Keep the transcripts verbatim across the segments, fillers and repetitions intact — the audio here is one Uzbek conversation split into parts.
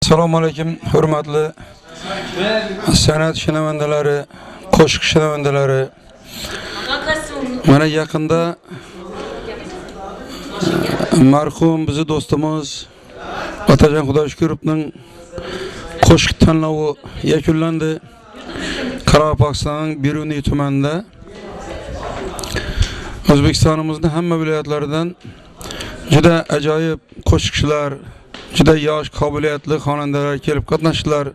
Assalomu alaykum, hurmatli san'at shinavandalari, qo'shiq shinavandalari. Mana yaqinda marhum bizni do'stimiz Otajon Xudoyshkurovning qo'shiq tanlovi yakunlandi. Qoraqalpog'istonning Beruniy tumanida O'zbekistonimizning hamma viloyatlaridan juda ajoyib qo'shiqchilar, juda yosh, qobiliyatli xonandalar kelib qatnashdilar.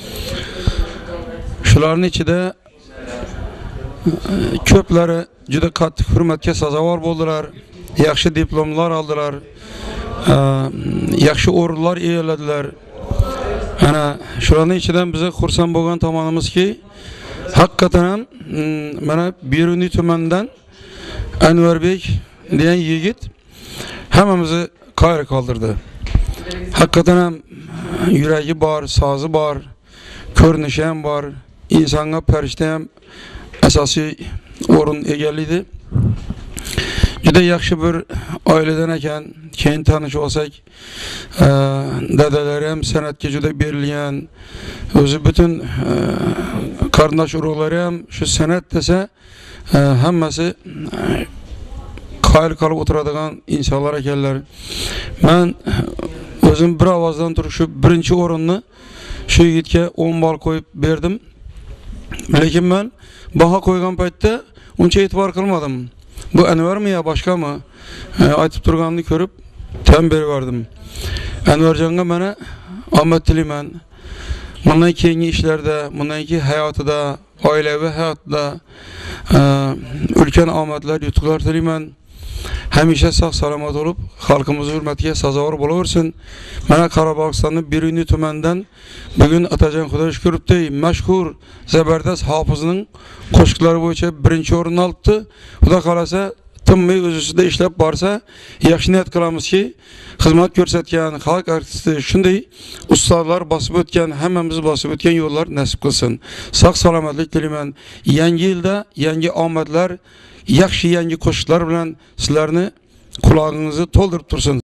Shularning ichida ko'plari juda qattiq hurmatga sazovor bo'ldilar, yaxshi diplomlar oldilar, yaxshi o'rinlar egalladilar. Ana shularning ichidan bizni xursand bo'lgan tomonimizki, haqiqatan ham mana Beruniy tumanidan Anvarbek degan yigit hammamizni qoyil qoldirdi. Haqiqatan ham yuragi bor, sozi bor, ko'rinishi ham bor, insonga farishta ham asosiy o'rin egallaydi. Juda yaxshi bir oiladan ekan, keyin tanishib olsak, dadalari ham san'atga juda berilgan, o'zi butun qarindosh urug'lari ham shu san'at desa hammasi qoyil qolib o'tiradigan insonlar ekanlar. Men o'zim bir ovozdan turib shu birinchi o'rinni shu yigitga o'n ball qo'yib berdim. Lekin men baho qo'ygan paytda uncha e'tibor qilmadim. Bu Anvarmi yo boshqami? Aytib turganini ko'rib tan berib verdim. Anvarjonga mana omad tilayman. Bundan keyingi ishlarda, bundan keyingi hayotida, oilaviy hayotda ulkan omadlar, yutuqlar tilayman. Hamisha sog' salomat bo'lib, xalqimiz hurmatiga sazovor bo'laversin. Mana Qoraqalpog'istonning Beruniy tumanidan bugun Otajon Xudoyshkurovdek mashhur zabardast hofizning qo'shiqlari bo'yicha birinchi o'rinni oldi. Xudo xolasa tinmay o'zida ishlab borsa, yaxshi niyat qilamizki, xizmat ko'rsatgan xalq artisti shunday ustozlar bosib o'tgan, hammamiz bosib o'tgan yo'llar nasib qilsin. Sog' salomatlik tilayman. Yangi yilda yangi omadlar, yaxshi yangi qo'shiqlar bilan sizlarni qulog'ingizni to'ldirib tursin.